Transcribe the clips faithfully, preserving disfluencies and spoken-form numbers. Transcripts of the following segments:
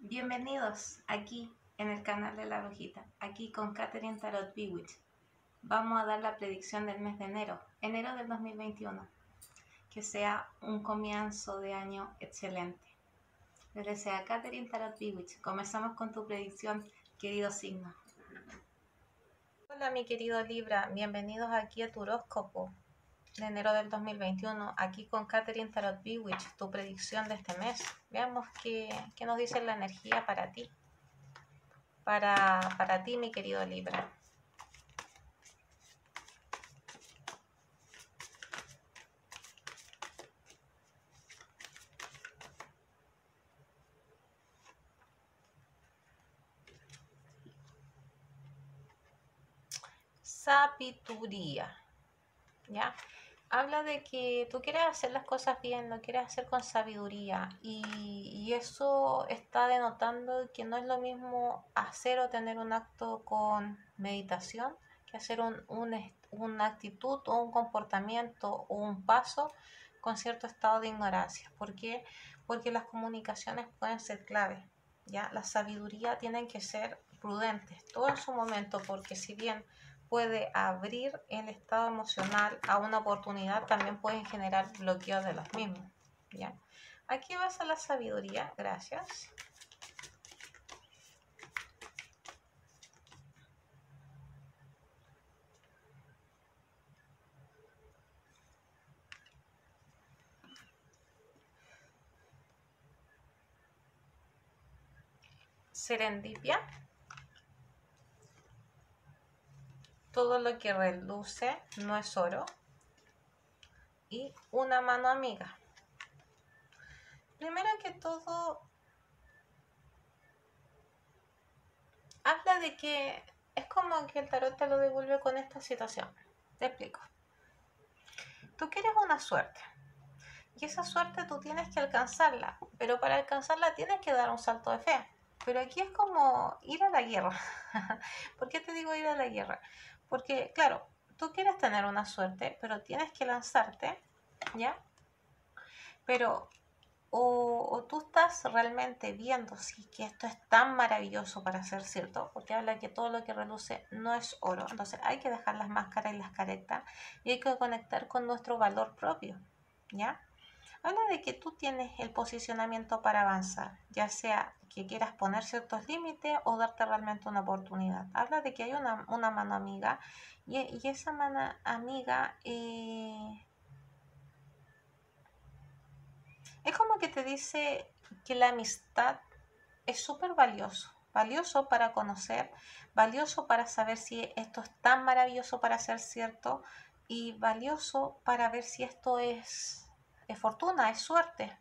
Bienvenidos aquí en el canal de la brujita, aquí con Catherine Tarot Bewitch. Vamos a dar la predicción del mes de enero, enero del dos mil veintiuno. Que sea un comienzo de año excelente. Les desea Catherine Tarot Bewitch. Comenzamos con tu predicción, querido signo. Hola mi querido Libra, bienvenidos aquí a tu horóscopo de enero del dos mil veintiuno, aquí con Catherine Tarot Bewitch, tu predicción de este mes. Veamos qué, qué nos dice la energía para ti. Para, para ti, mi querido Libra. Sabiduría, ¿ya? Habla de que tú quieres hacer las cosas bien, lo quieres hacer con sabiduría y, y eso está denotando que no es lo mismo hacer o tener un acto con meditación que hacer un, un, una actitud o un comportamiento o un paso con cierto estado de ignorancia. ¿Por qué? Porque las comunicaciones pueden ser clave, ¿ya? La sabiduría tienen que ser prudentes, todo en su momento, porque si bien puede abrir el estado emocional a una oportunidad, también pueden generar bloqueos de los mismos, ¿ya? Aquí vas a la sabiduría, gracias. Serendipia. Todo lo que reluce no es oro. Y una mano amiga. Primero que todo, habla de que es como que el tarot te lo devuelve con esta situación. Te explico. Tú quieres una suerte. Y esa suerte tú tienes que alcanzarla. Pero para alcanzarla tienes que dar un salto de fe. Pero aquí es como ir a la guerra. ¿Por qué te digo ir a la guerra? Porque, claro, tú quieres tener una suerte, pero tienes que lanzarte, ¿ya? Pero o, o tú estás realmente viendo si que esto es tan maravilloso para ser cierto, porque habla que todo lo que reluce no es oro. Entonces hay que dejar las máscaras y las caretas y hay que conectar con nuestro valor propio, ¿ya? Habla de que tú tienes el posicionamiento para avanzar, ya sea que quieras poner ciertos límites o darte realmente una oportunidad. Habla de que hay una, una mano amiga y, y esa mano amiga eh, es como que te dice que la amistad es súper valioso. Valioso para conocer, valioso para saber si esto es tan maravilloso para ser cierto y valioso para ver si esto es, es fortuna, es suerte.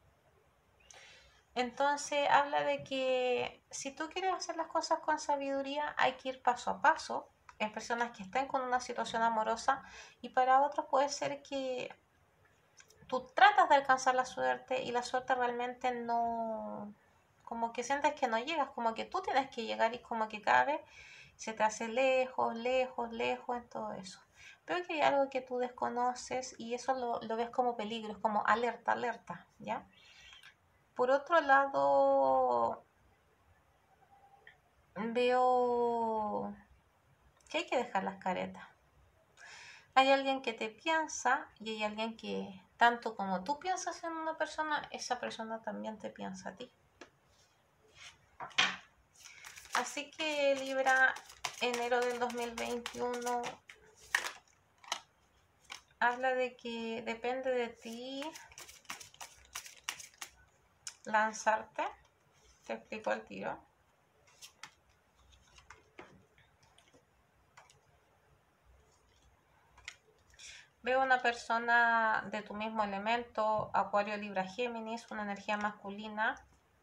Entonces habla de que si tú quieres hacer las cosas con sabiduría hay que ir paso a paso en personas que estén con una situación amorosa y para otros puede ser que tú tratas de alcanzar la suerte y la suerte realmente no, como que sientes que no llegas, como que tú tienes que llegar y como que cada vez se te hace lejos, lejos, lejos en todo eso. Veo que hay algo que tú desconoces y eso lo, lo ves como peligro, es como alerta, alerta, ¿ya? Por otro lado, veo que hay que dejar las caretas. Hay alguien que te piensa y hay alguien que, tanto como tú piensas en una persona, esa persona también te piensa a ti. Así que Libra, enero del dos mil veintiuno, habla de que depende de ti lanzarte. Te explico al tiro. Veo una persona de tu mismo elemento, Acuario, Libra, Géminis, una energía masculina.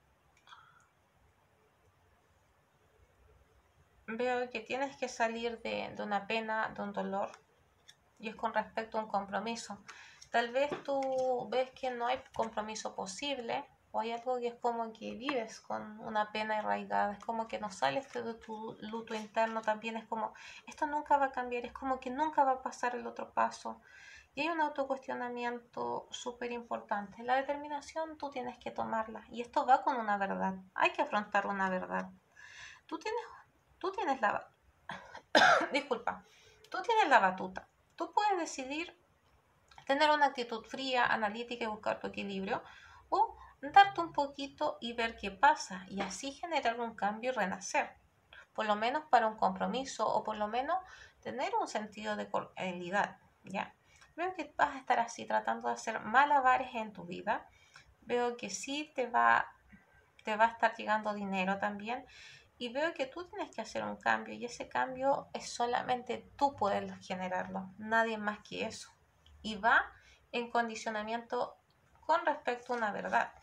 Veo que tienes que salir de, de una pena, de un dolor, y es con respecto a un compromiso. Tal vez tú ves que no hay compromiso posible, o hay algo que es como que vives con una pena arraigada, es como que no sales de tu luto interno, también es como, esto nunca va a cambiar, es como que nunca va a pasar el otro paso. Y hay un autocuestionamiento súper importante. La determinación tú tienes que tomarla. Y esto va con una verdad. Hay que afrontar una verdad. Tú tienes, tú tienes la... Disculpa. Tú tienes la batuta. Tú puedes decidir tener una actitud fría, analítica y buscar tu equilibrio. O darte un poquito y ver qué pasa. Y así generar un cambio y renacer. Por lo menos para un compromiso o por lo menos tener un sentido de cordialidad. ¿Ya? Veo que vas a estar así tratando de hacer malabares en tu vida. Veo que sí te va, te va a estar llegando dinero también. Y veo que tú tienes que hacer un cambio y ese cambio es solamente tú puedes generarlo, nadie más que eso. Y va en condicionamiento con respecto a una verdad.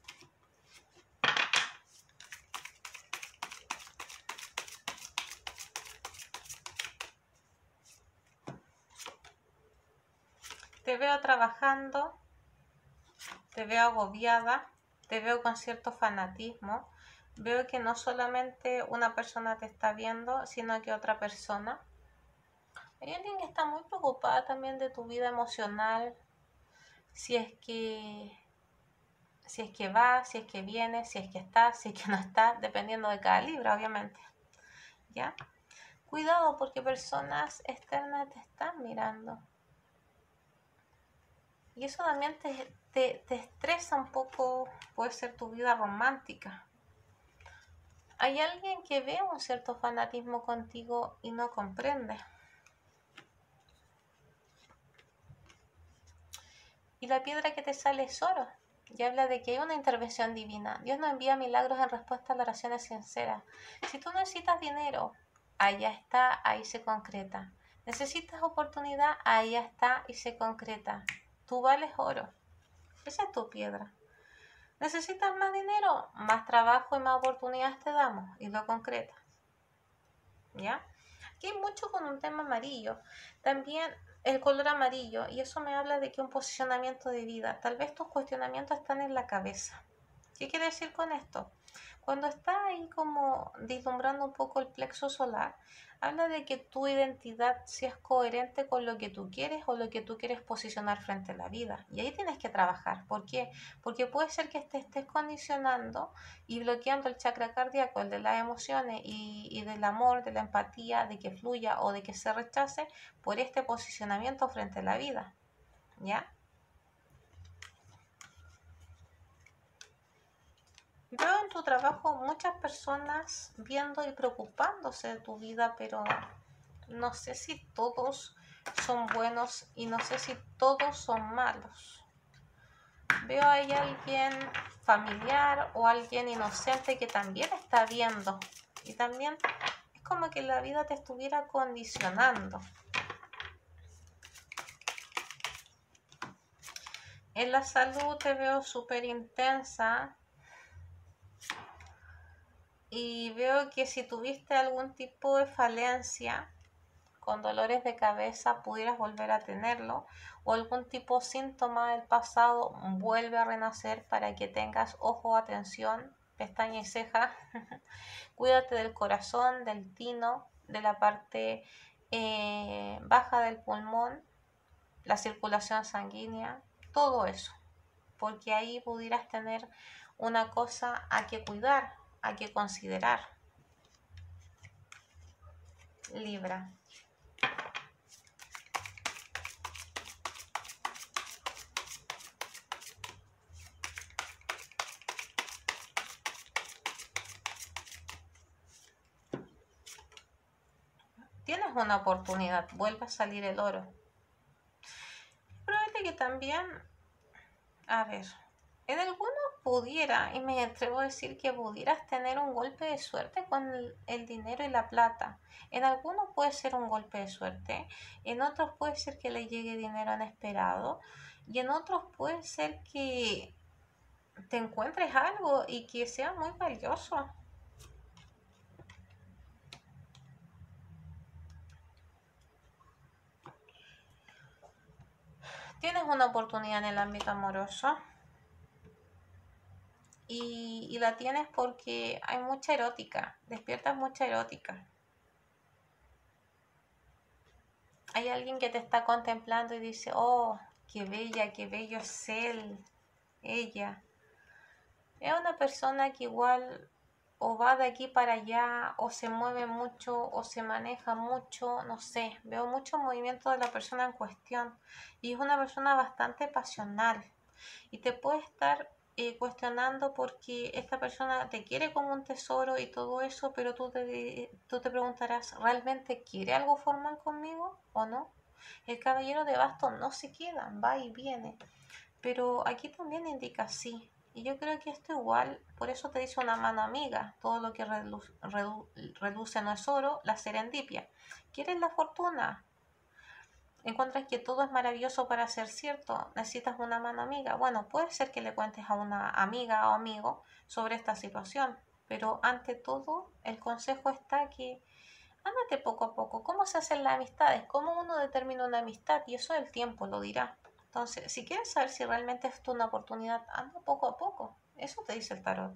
Te veo trabajando, te veo agobiada, te veo con cierto fanatismo. Veo que no solamente una persona te está viendo, sino que otra persona. Hay alguien que está muy preocupada también de tu vida emocional, si es que, si es que va, si es que viene, si es que está, si es que no está, dependiendo de cada libro, obviamente. ¿Ya? Cuidado porque personas externas te están mirando. Y eso también te, te, te estresa un poco, puede ser tu vida romántica. Hay alguien que ve un cierto fanatismo contigo y no comprende. Y la piedra que te sale es oro. Y habla de que hay una intervención divina. Dios nos envía milagros en respuesta a las oraciones sinceras. Si tú necesitas dinero, allá está, ahí se concreta. Necesitas oportunidad, ahí está y se concreta. Tú vales oro. Esa es tu piedra. ¿Necesitas más dinero? Más trabajo y más oportunidades te damos y lo concretas. ¿Ya? Aquí hay mucho con un tema amarillo. También el color amarillo, y eso me habla de que un posicionamiento de vida. Tal vez tus cuestionamientos están en la cabeza. ¿Qué quiere decir con esto? Cuando está ahí como vislumbrando un poco el plexo solar, habla de que tu identidad seas coherente con lo que tú quieres o lo que tú quieres posicionar frente a la vida. Y ahí tienes que trabajar. ¿Por qué? Porque puede ser que te estés condicionando y bloqueando el chakra cardíaco, el de las emociones y, y del amor, de la empatía, de que fluya o de que se rechace por este posicionamiento frente a la vida. ¿Ya? Veo en tu trabajo muchas personas viendo y preocupándose de tu vida, pero no sé si todos son buenos y no sé si todos son malos. Veo ahí a alguien familiar o alguien inocente que también está viendo y también es como que la vida te estuviera condicionando. En la salud te veo súper intensa. Y veo que si tuviste algún tipo de falencia con dolores de cabeza, pudieras volver a tenerlo. O algún tipo de síntoma del pasado vuelve a renacer para que tengas ojo, atención, pestaña y ceja. Cuídate del corazón, del tino, de la parte eh, baja del pulmón, la circulación sanguínea, todo eso. Porque ahí pudieras tener una cosa a que cuidar, a que considerar. Libra. Tienes una oportunidad, vuelve a salir el oro. Es probable que también, a ver, en algunos pudiera, y me atrevo a decir que pudieras tener un golpe de suerte con el, el dinero y la plata. En algunos puede ser un golpe de suerte, en otros puede ser que le llegue dinero inesperado, y en otros puede ser que te encuentres algo y que sea muy valioso. Tienes una oportunidad en el ámbito amoroso y, y la tienes porque hay mucha erótica, despiertas mucha erótica. Hay alguien que te está contemplando y dice, oh, qué bella, qué bello es él, ella. Es una persona que igual o va de aquí para allá, o se mueve mucho, o se maneja mucho, no sé. Veo mucho movimiento de la persona en cuestión. Y es una persona bastante pasional. Y te puede estar eh, cuestionando porque esta persona te quiere como un tesoro y todo eso, pero tú te, tú te preguntarás, ¿realmente quiere algo formal conmigo o no? El caballero de bastos no se queda, va y viene, pero aquí también indica sí. Y yo creo que esto igual, por eso te dice una mano amiga, todo lo que redu redu reduce no es oro, la serendipia. ¿Quieres la fortuna? Encuentras que todo es maravilloso para ser cierto, necesitas una mano amiga. Bueno, puede ser que le cuentes a una amiga o amigo sobre esta situación, pero ante todo el consejo está que ándate poco a poco. ¿Cómo se hacen las amistades? ¿Cómo uno determina una amistad? Y eso el tiempo lo dirá. Entonces, si quieres saber si realmente es una oportunidad, anda poco a poco. Eso te dice el tarot.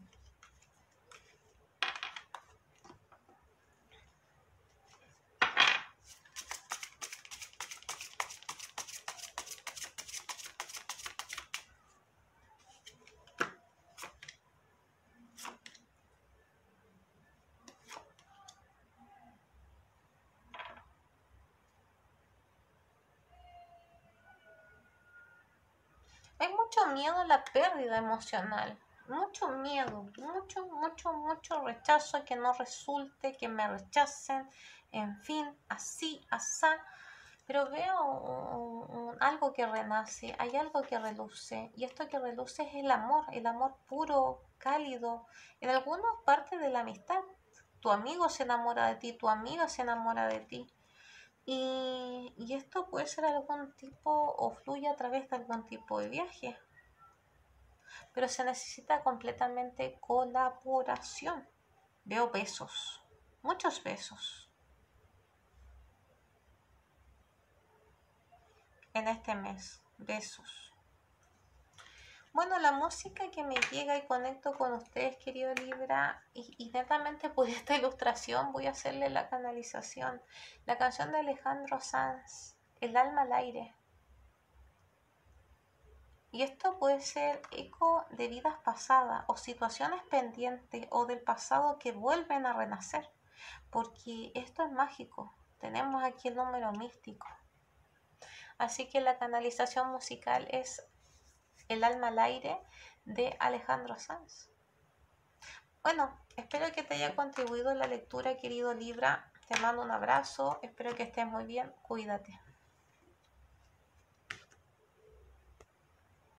Hay mucho miedo a la pérdida emocional. Mucho miedo, mucho, mucho, mucho rechazo, que no resulte, que me rechacen, en fin, así, asá. Pero veo un- un- algo que renace, hay algo que reluce, y esto que reluce es el amor, el amor puro, cálido, en alguna parte de la amistad. Tu amigo se enamora de ti, tu amiga se enamora de ti. Y, y esto puede ser algún tipo o fluye a través de algún tipo de viaje, pero se necesita completamente colaboración. Veo besos, muchos besos en este mes, besos. Bueno, la música que me llega y conecto con ustedes, querido Libra, y, y netamente por esta ilustración voy a hacerle la canalización. La canción de Alejandro Sanz, El alma al aire. Y esto puede ser eco de vidas pasadas o situaciones pendientes o del pasado que vuelven a renacer, porque esto es mágico. Tenemos aquí el número místico. Así que la canalización musical es El alma al aire de Alejandro Sanz. Bueno, espero que te haya contribuido la lectura, querido Libra. Te mando un abrazo, espero que estés muy bien, cuídate.